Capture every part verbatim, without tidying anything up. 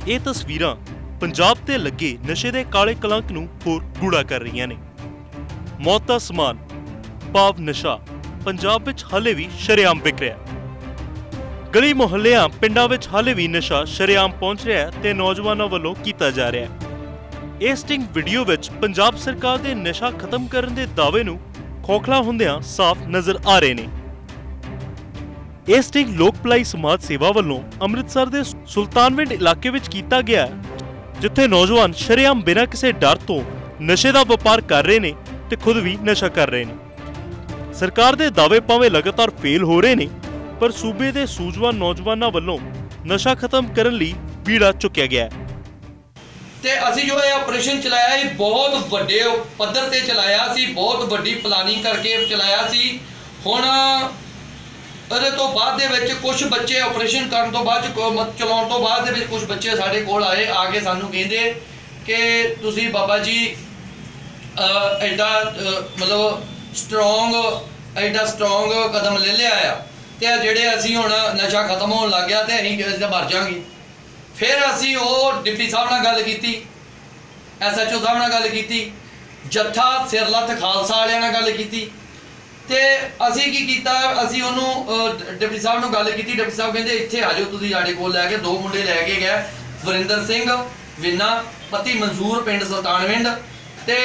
ਇਹ ਤਸਵੀਰਾਂ ਪੰਜਾਬ ਤੇ ਲੱਗੇ ਨਸ਼ੇ ਦੇ ਕਾਲੇ ਕਲੰਕ ਨੂੰ ਹੋਰ ਗੂੜਾ ਕਰ ਰਹੀਆਂ ਨੇ। ਮੌਤ ਦਾ ਸਮਾਨ ਭਾਵ ਨਸ਼ਾ ਪੰਜਾਬ ਵਿੱਚ ਹਾਲੇ ਵੀ ਸ਼ਰੇਆਮ ਵਿਕ ਰਿਹਾ। ਗਲੀ ਮੁਹੱਲਿਆਂ ਪਿੰਡਾਂ ਵਿੱਚ ਹਾਲੇ ਵੀ ਨਸ਼ਾ ਸ਼ਰੇਆਮ ਪਹੁੰਚ ਰਿਹਾ ਤੇ ਨੌਜਵਾਨਾਂ ਵੱਲੋਂ ਕੀਤਾ ਜਾ ਰਿਹਾ ਹੈ। ਇਹ ਸਟਿੰਗ ਵੀਡੀਓ ਵਿੱਚ ਪੰਜਾਬ ਸਰਕਾਰ ਦੇ ਨਸ਼ਾ ਖਤਮ ਕਰਨ ਦੇ ਦਾਅਵੇ ਨੂੰ ਖੋਖਲਾ ਹੁੰਦਿਆਂ ਸਾਫ਼ ਨਜ਼ਰ ਆ ਰਹੇ ਨੇ। ਇਹ ਸਟਿੰਗ ਲੋਕ ਭਲਾਈ ਸਮਾਜ ਸੇਵਾ ਵੱਲੋਂ ਅੰਮ੍ਰਿਤਸਰ ਦੇ ਸੁਲਤਾਨਵਿੰਡ ਇਲਾਕੇ ਵਿੱਚ ਕੀਤਾ ਗਿਆ, ਜਿੱਥੇ ਨੌਜਵਾਨ ਸ਼ਰੇਆਮ ਬਿਨਾਂ ਕਿਸੇ ਡਰ ਤੋਂ ਨਸ਼ੇ ਦਾ ਵਪਾਰ ਕਰ ਰਹੇ ਨੇ ਤੇ ਖੁਦ ਵੀ ਨਸ਼ਾ ਕਰ ਰਹੇ ਨੇ। ਸਰਕਾਰ ਦੇ ਦਾਅਵੇ ਭਾਵੇਂ ਲਗਾਤਾਰ ਫੇਲ ਹੋ ਰਹੇ ਨੇ, ਪਰ ਸੂਬੇ ਦੇ ਸੂਝਵਾਨ ਨੌਜਵਾਨਾਂ ਵੱਲੋਂ ਨਸ਼ਾ ਖਤਮ ਕਰਨ ਲਈ ਬੀੜਾ ਚੁੱਕਿਆ ਗਿਆ ਹੈ। ਤੇ ਅਸੀਂ ਜੋ ਇਹ ਆਪਰੇਸ਼ਨ ਚਲਾਇਆ ਇਹ ਬਹੁਤ ਵੱਡੇ ਪੱਧਰ ਤੇ ਚਲਾਇਆ ਸੀ, ਬਹੁਤ ਵੱਡੀ ਪਲਾਨਿੰਗ ਕਰਕੇ ਚਲਾਇਆ ਸੀ। ਹੁਣ ਇਹਦੇ ਤੋਂ ਬਾਅਦ ਦੇ ਵਿੱਚ ਕੁਝ ਬੱਚੇ ਆਪਰੇਸ਼ਨ ਕਰਨ ਤੋਂ ਬਾਅਦ ਚਲਾਉਣ ਤੋਂ ਬਾਅਦ ਦੇ ਵਿੱਚ ਕੁਝ ਬੱਚੇ ਸਾਡੇ ਕੋਲ ਆਏ, ਆ ਕੇ ਸਾਨੂੰ ਕਹਿੰਦੇ ਕਿ ਤੁਸੀਂ ਬਾਬਾ ਜੀ ਐਡਾ ਮਤਲਬ ਸਟਰੋਂਗ ਐਡਾ ਸਟਰੋਂਗ ਕਦਮ ਲੈ ਲਿਆ ਆ ਤੇ ਜਿਹੜੇ ਅਸੀਂ ਹੁਣ ਨਸ਼ਾ ਖਤਮ ਹੋਣ ਲੱਗ ਗਿਆ ਤੇ ਅਸੀਂ ਮਰ ਜਾਵਾਂਗੇ। ਫਿਰ ਅਸੀਂ ਉਹ ਡਿਪਟੀ ਸਾਹਿਬ ਨਾਲ ਗੱਲ ਕੀਤੀ, ਐਸ ਐਚ ਓ ਸਾਹਿਬ ਨਾਲ ਗੱਲ ਕੀਤੀ, ਜੱਥਾ ਸਿਰਲੱਥ ਖਾਲਸਾ ਵਾਲਿਆਂ ਨਾਲ ਗੱਲ ਕੀਤੀ ਤੇ ਅਸੀਂ ਕੀ ਕੀਤਾ, ਅਸੀਂ ਉਹਨੂੰ ਡਿਪਟੀ ਸਾਹਿਬ ਨੂੰ ਗੱਲ ਕੀਤੀ। ਡਿਪਟੀ ਸਾਹਿਬ ਕਹਿੰਦੇ ਇੱਥੇ ਆ ਜਾਓ ਤੁਸੀਂ ਸਾਡੇ ਕੋਲ ਲੈ ਕੇ। ਦੋ ਮੁੰਡੇ ਲੈ ਕੇ ਗਏ, ਵਰਿੰਦਰ ਸਿੰਘ ਵਿੰਨਾ ਪਤੀ ਮਨਜ਼ੂਰ ਪਿੰਡ ਸੁਲਤਾਨਵਿੰਡ ਤੇ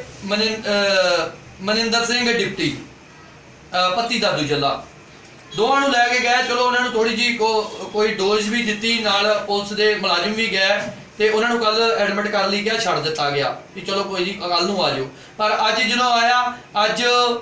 ਮਨਿੰਦਰ ਸਿੰਘ ਡਿਪਟੀ ਪਤੀ ਦਾਦੂ ਜੱਲਾ, ਦੋਵਾਂ ਨੂੰ ਲੈ ਕੇ ਗਏ। ਚਲੋ ਉਹਨਾਂ ਨੂੰ ਥੋੜੀ ਜੀ ਕੋ, ਕੋਈ ਡੋਜ਼ ਵੀ ਦਿੱਤੀ, ਨਾਲ ਪੁਲਿਸ ਦੇ ਮੁਲਾਜ਼ਮ ਵੀ ਗਏ ਤੇ ਉਹਨਾਂ ਨੂੰ ਕੱਲ ਐਡਮਿਟ ਕਰ ਲਈ ਗਿਆ, ਛੱਡ ਦਿੱਤਾ ਗਿਆ ਕਿ ਚਲੋ ਕੋਈ ਨਹੀਂ ਕੱਲ ਨੂੰ ਆ ਜਾਓ। ਪਰ ਅੱਜ ਜਦੋਂ ਆਇਆ, ਅੱਜ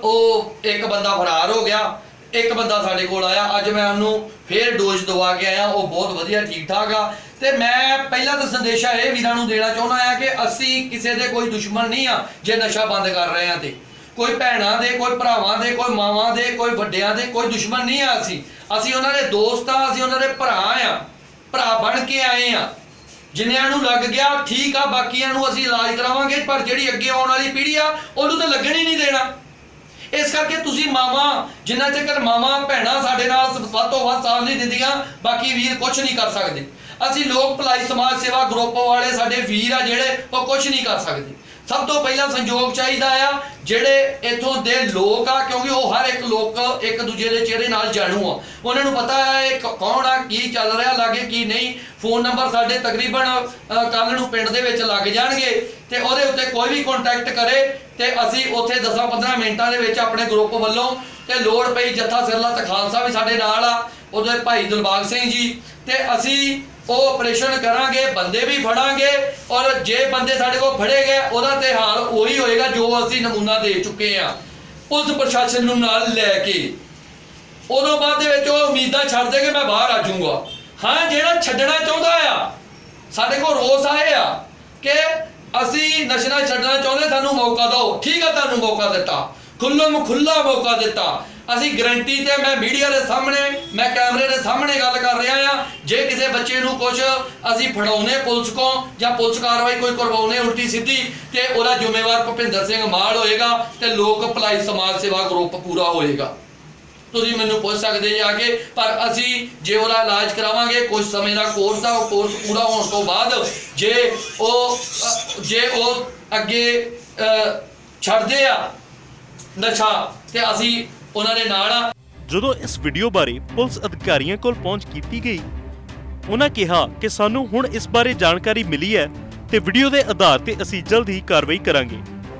ਉਹ ਇੱਕ ਬੰਦਾ ਫਰਾਰ ਹੋ ਗਿਆ, ਇੱਕ ਬੰਦਾ ਸਾਡੇ ਕੋਲ ਆਇਆ। ਅੱਜ ਮੈਂ ਉਹਨੂੰ ਫੇਰ ਡੋਜ਼ ਦਵਾ ਕੇ ਆਇਆ, ਉਹ ਬਹੁਤ ਵਧੀਆ ਠੀਕ ਠਾਕ ਆ। ਤੇ ਮੈਂ ਪਹਿਲਾਂ ਤਾਂ ਸੰਦੇਸ਼ਾ ਇਹ ਵੀਰਾਂ ਨੂੰ ਦੇਣਾ ਚਾਹੁੰਦਾ ਆ ਕਿ ਅਸੀਂ ਕਿਸੇ ਦੇ ਕੋਈ ਦੁਸ਼ਮਣ ਨਹੀਂ ਆ ਜੇ ਨਸ਼ਾ ਬੰਦ ਕਰ ਰਹੇ ਆ ਤੇ। ਕੋਈ ਭੈਣਾਂ ਦੇ, ਕੋਈ ਭਰਾਵਾਂ ਦੇ, ਕੋਈ ਮਾਵਾਂ ਦੇ, ਕੋਈ ਵੱਡਿਆਂ ਦੇ ਕੋਈ ਦੁਸ਼ਮਣ ਨਹੀਂ ਆ। ਅਸੀਂ ਅਸੀਂ ਉਹਨਾਂ ਦੇ ਦੋਸਤ ਆ, ਅਸੀਂ ਉਹਨਾਂ ਦੇ ਭਰਾ ਆ, ਭਰਾ ਬਣ ਕੇ ਆਏ ਆ। ਜਿਨ੍ਹਾਂ ਨੂੰ ਲੱਗ ਗਿਆ ਠੀਕ ਆ, ਬਾਕੀਆਂ ਨੂੰ ਅਸੀਂ ਇਲਾਜ ਕਰਾਵਾਂਗੇ, ਪਰ ਜਿਹੜੀ ਅੱਗੇ ਆਉਣ ਵਾਲੀ ਪੀੜ੍ਹੀ ਆ ਉਹਨੂੰ ਤਾਂ ਲੱਗਣ ਹੀ ਨਹੀਂ ਦੇਣਾ। ਇਸ ਕਰਕੇ ਤੁਸੀਂ ਮਾਵਾਂ, ਜਿੰਨਾ ਚਿਰ ਮਾਵਾਂ ਭੈਣਾਂ ਸਾਡੇ ਨਾਲ ਵੱਧ ਤੋਂ ਵੱਧ ਸਾਥ ਨਹੀਂ ਦਿੰਦੀਆਂ, ਬਾਕੀ ਵੀਰ ਕੁਝ ਨਹੀਂ ਕਰ ਸਕਦੇ। ਅਸੀਂ ਲੋਕ ਭਲਾਈ ਸਮਾਜ ਸੇਵਾ ਗਰੁੱਪ ਵਾਲੇ ਸਾਡੇ ਵੀਰ ਆ ਜਿਹੜੇ, ਉਹ ਕੁਝ ਨਹੀਂ ਕਰ ਸਕਦੇ। ਸਭ ਤੋਂ ਪਹਿਲਾਂ ਸੰਯੋਗ ਚਾਹੀਦਾ ਆ, ਜਿਹੜੇ ਇੱਥੋਂ ਦੇ ਲੋਕ ਆ, ਕਿਉਂਕਿ ਉਹ ਹਰ ਇੱਕ ਲੋਕ ਇੱਕ ਦੂਜੇ ਦੇ ਚਿਹਰੇ ਨਾਲ ਜਾਣੂ ਆ, ਉਹਨਾਂ ਨੂੰ ਪਤਾ ਹੈ ਇਹ ਕੌਣ ਆ, ਕੀ ਚੱਲ ਰਿਹਾ ਲਾਗੇ ਕੀ ਨਹੀਂ। ਫੋਨ ਨੰਬਰ ਸਾਡੇ ਤਕਰੀਬਨ ਕੱਲ ਨੂੰ ਪਿੰਡ ਦੇ ਵਿੱਚ ਲੱਗ ਜਾਣਗੇ ਤੇ ਉਹਦੇ ਉੱਤੇ ਕੋਈ ਵੀ ਕੰਟੈਕਟ ਕਰੇ ਤੇ ਅਸੀਂ ਉੱਥੇ ਦਸਾਂ ਪੰਦਰਾਂ ਮਿੰਟਾਂ ਦੇ ਵਿੱਚ ਆਪਣੇ ਗਰੁੱਪ ਵੱਲੋਂ ਤੇ ਲੋੜ ਪਈ ਜੱਥਾ ਸਿਰਲੱਥ ਖਾਲਸਾ ਵੀ ਸਾਡੇ ਨਾਲ ਆ, ਉਹਦੇ ਭਾਈ ਦਿਲਬਾਗ ਸਿੰਘ ਜੀ, ਤੇ ਅਸੀਂ ਉਹ ਆਪਰੇਸ਼ਨ ਕਰਾਂਗੇ, ਬੰਦੇ ਵੀ ਫੜਾਂਗੇ। ਔਰ ਜੇ ਬੰਦੇ ਸਾਡੇ ਕੋਲ ਫੜੇ ਗਏ ਉਹਦਾ ਤੇ ਹਾਲ ਉਹੀ ਹੋਏਗਾ ਜੋ ਅਸੀਂ ਨਮੂਨਾ ਦੇ ਚੁੱਕੇ ਆ ਪੁਲਿਸ ਪ੍ਰਸ਼ਾਸਨ ਨੂੰ ਨਾਲ ਲੈ ਕੇ। ਉਦੋਂ ਬਾਅਦ ਦੇ ਵਿੱਚ ਉਹ ਉਮੀਦਾਂ ਛੱਡ ਦੇ ਕਿ ਮੈਂ ਬਾਹਰ ਆ ਜਾਊਂਗਾ। ਹਾਂ, ਜਿਹੜਾ ਛੱਡਣਾ ਚਾਹੁੰਦਾ ਆ, ਸਾਡੇ ਕੋਲ ਰੋਸ ਆਏ ਆ ਕਿ ਅਸੀਂ ਨਸ਼ਾ ਛੱਡਣਾ ਚਾਹੁੰਦੇ, ਸਾਨੂੰ ਮੌਕਾ ਦਿਓ। ਠੀਕ ਆ, ਤੁਹਾਨੂੰ ਮੌਕਾ ਦਿੱਤਾ, ਖੁੱਲ੍ਹਮ ਖੁੱਲ੍ਹਾ ਮੌਕਾ ਦਿੱਤਾ। ਅਸੀਂ ਗਰੰਟੀ ਤੇ ਮੈਂ ਮੀਡੀਆ ਦੇ ਸਾਹਮਣੇ, ਮੈਂ ਕੈਮਰੇ ਦੇ ਸਾਹਮਣੇ ਗੱਲ ਕਰ ਰਿਹਾ ਆ, ਜੇ ਕਿਸੇ ਬੱਚੇ ਨੂੰ ਕੁਝ ਅਸੀਂ ਫੜਾਉਨੇ ਪੁਲਿਸ ਕੋ ਜਾਂ ਪੁਲਿਸ ਕਾਰਵਾਈ ਕੋਈ ਕਰਵਾਉਨੇ ਉਲਟੀ ਸਿੱਧੀ, ਤੇ ਉਹਦਾ ਜ਼ਿੰਮੇਵਾਰ ਭੁਪਿੰਦਰ ਸਿੰਘ ਮਾਲ ਹੋਏਗਾ ਤੇ ਲੋਕ ਭਲਾਈ ਸਮਾਜ ਸੇਵਾ ਗਰੁੱਪ ਪੂਰਾ ਹੋਏਗਾ। ਤੁਸੀਂ ਮੈਨੂੰ ਪੁੱਛ ਸਕਦੇ ਜਾ ਕੇ, ਪਰ ਅਸੀਂ ਜੇ ਉਹਦਾ ਇਲਾਜ ਕਰਾਵਾਂਗੇ, ਕੁਝ ਸਮੇਂ ਦਾ ਕੋਰਸ ਆ, ਉਹ ਕੋਰਸ ਪੂਰਾ ਹੋਣ ਤੋਂ ਬਾਅਦ ਜੇ ਉਹ ਜੇ ਉਹ ਅੱਗੇ ਛੱਡਦੇ ਆ ਨਸ਼ਾ ਤੇ ਅਸੀਂ ਉਹਨਾਂ ਦੇ ਨਾਲ ਆ। ਜਦੋਂ ਇਸ ਵੀਡੀਓ ਬਾਰੇ ਪੁਲਿਸ ਅਧਿਕਾਰੀਆਂ ਕੋਲ ਪਹੁੰਚ ਕੀਤੀ ਗਈ, ਉਹਨਾਂ ਕਿਹਾ ਕਿ ਸਾਨੂੰ ਹੁਣ ਇਸ ਬਾਰੇ ਜਾਣਕਾਰੀ ਮਿਲੀ ਹੈ ਤੇ ਵੀਡੀਓ ਦੇ ਆਧਾਰ ਤੇ ਅਸੀਂ ਜਲਦ ਹੀ ਕਾਰਵਾਈ ਕਰਾਂਗੇ।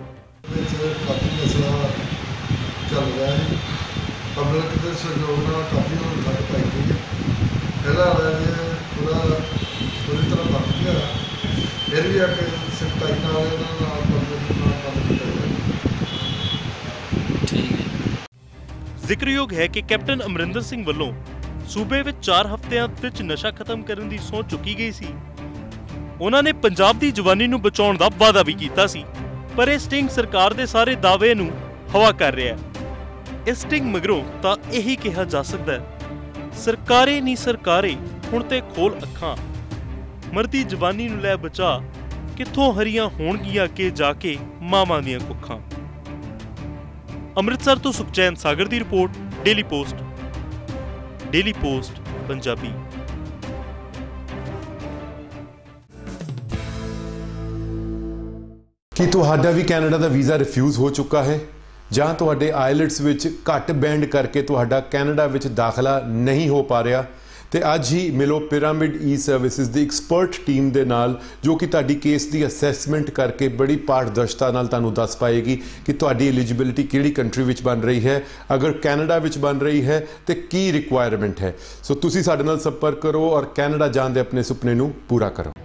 ਪਬਲਿਕ ਦੇ ਸਹਿਯੋਗ ਨਾਲ ਕਾਫੀ ਹੁਣ ਲੱਗ ਪਾਈ ਗਈ ਹੈ। ਪਹਿਲਾਂ ਵਾਲੇ ਪੂਰਾ ਪੂਰੀ ਤਰ੍ਹਾਂ ਬਣ ਗਿਆ, ਫਿਰ ਵੀ ਆ ਕੇ ਸਖਤਾਈ ਨਾਲ ਇਹਨਾਂ ਨਾਲ ਪਬਲਿਕ ਨਾਲ ਕੰਮ ਕੀਤਾ ਜਾਂਦਾ। ਠੀਕ ਹੈ। ਜ਼ਿਕਰਯੋਗ ਹੈ ਕਿ ਕੈਪਟਨ ਅਮਰਿੰਦਰ ਸਿੰਘ ਵੱਲੋਂ ਸੂਬੇ ਵਿੱਚ ਚਾਰ ਹਫ਼ਤਿਆਂ ਵਿੱਚ ਨਸ਼ਾ ਖਤਮ ਕਰਨ ਦੀ ਸਹੁੰ ਚੁੱਕੀ ਗਈ ਸੀ। ਉਹਨਾਂ ਨੇ ਪੰਜਾਬ ਦੀ ਜਵਾਨੀ ਨੂੰ ਬਚਾਉਣ ਦਾ ਵਾਅਦਾ ਵੀ ਕੀਤਾ ਸੀ, ਪਰ ਇਹ ਸਟਿੰਗ ਸਰਕਾਰ ਦੇ ਸਾਰੇ ਦਾਅਵੇ ਨੂੰ ਹਵਾ ਕਰ ਰਿਹਾ ਹੈ। ਇਸ ਸਟਿੰਗ ਮਗਰੋਂ ਤਾਂ ਇਹੀ ਕਿਹਾ ਜਾ ਸਕਦਾ ਹੈ, ਸਰਕਾਰੇ ਨਹੀਂ ਸਰਕਾਰੇ ਹੁਣ ਤੇ ਖੋਲ ਅੱਖਾਂ, ਮਰਦੀ ਜਵਾਨੀ ਨੂੰ ਲੈ ਬਚਾ, ਕਿੱਥੋਂ ਹਰੀਆਂ ਹੋਣਗੀਆਂ ਕਿ ਜਾ ਕੇ ਮਾਵਾਂ ਦੀਆਂ ਕੁੱਖਾਂ। ਅੰਮ੍ਰਿਤਸਰ ਤੋਂ ਸੁਖਚੈਨ ਸਾਗਰ ਦੀ report, daily post. Daily post Punjabi. ਕੀ ਤੁਹਾਡਾ ਵੀ ਕੈਨੇਡਾ ਦਾ ਵੀਜ਼ਾ ਰਿਫਿਊਜ਼ ਹੋ ਚੁੱਕਾ ਹੈ ਜਾਂ ਤੁਹਾਡੇ ਆਇਲਟਸ ਵਿੱਚ ਘੱਟ ਬੈਂਡ ਕਰਕੇ ਤੁਹਾਡਾ ਕੈਨੇਡਾ ਵਿੱਚ ਦਾਖਲਾ ਨਹੀਂ ਹੋ ਪਾ ਰਿਹਾ ਤੇ ਅੱਜ ਹੀ ਮਿਲੋ ਪਿਰਾਮਿਡ ਈ ਸਰਵਿਸਿਜ਼ ਦੀ ਐਕਸਪਰਟ ਟੀਮ ਦੇ ਨਾਲ ਜੋ ਕਿ ਤੁਹਾਡੀ ਕੇਸ ਦੀ ਅਸੈਸਮੈਂਟ ਕਰਕੇ ਬੜੀ ਪਾਰਦਰਸ਼ਤਾ ਨਾਲ ਤੁਹਾਨੂੰ ਦੱਸ ਪਾਏਗੀ ਕਿ ਤੁਹਾਡੀ ਐਲੀਜੀਬਿਲਿਟੀ ਕਿਹੜੀ ਕੰਟਰੀ ਵਿੱਚ ਬਣ ਰਹੀ ਹੈ, ਅਗਰ ਕੈਨੇਡਾ ਵਿੱਚ ਬਣ ਰਹੀ ਹੈ ਤੇ ਕੀ ਰਿਕੁਆਇਰਮੈਂਟ ਹੈ। ਸੋ ਤੁਸੀਂ ਸਾਡੇ ਨਾਲ ਸੰਪਰਕ ਕਰੋ ਔਰ ਕੈਨੇਡਾ ਜਾਣ ਦੇ ਆਪਣੇ ਸੁਪਨੇ ਨੂੰ ਪੂਰਾ ਕਰੋ।